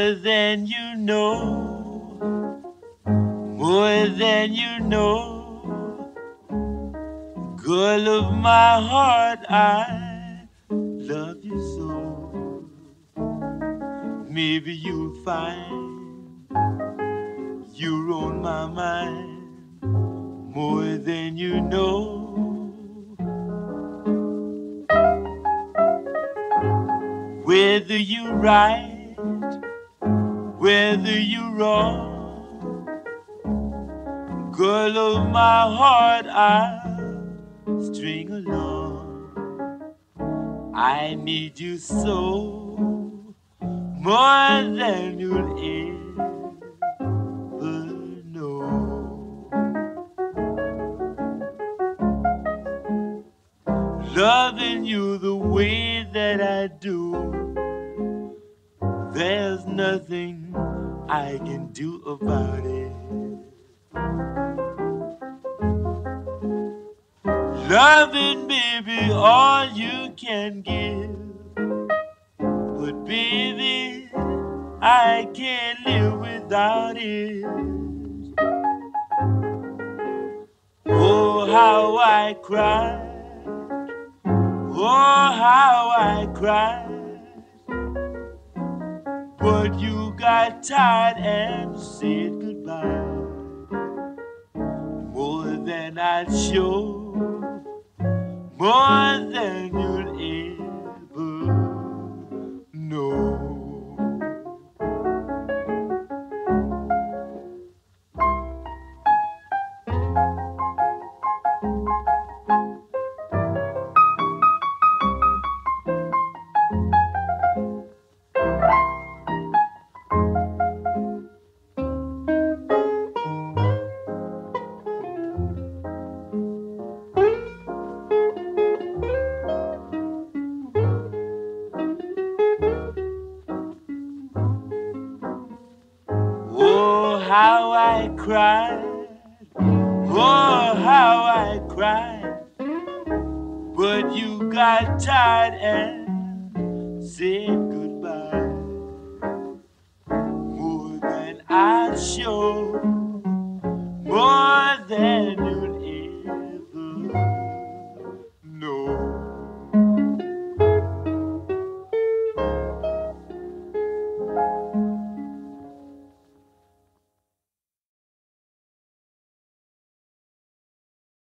more than you know, more than you know. Girl of my heart, I love you so. Maybe you'll find you're on my mind more than you know. Whether you're right, whether you're wrong, girl of my heart, I'll string along. I need you so, more than you'll ever know. Loving you the way that I do, there's nothing I can do about it. Loving, baby, all you can give. But baby, I can't live without it. Oh, how I cried. Oh, how I cried. But you got tired and said goodbye. More than I'd show, more than you'll ever know. Oh, how I cried. Oh, how I cried. But you got tired and said goodbye. More than I'd show,